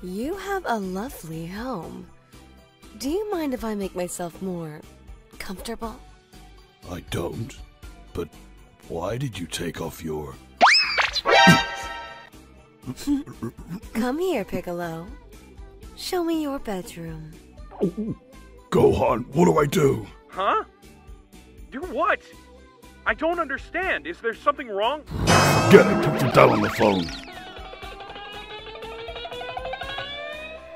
You have a lovely home. Do you mind if I make myself more comfortable? I don't. But why did you take off your... Come here, Piccolo. Show me your bedroom. Gohan, what do I do? Huh? Do what? I don't understand. Is there something wrong? Get it, put your dad on the phone.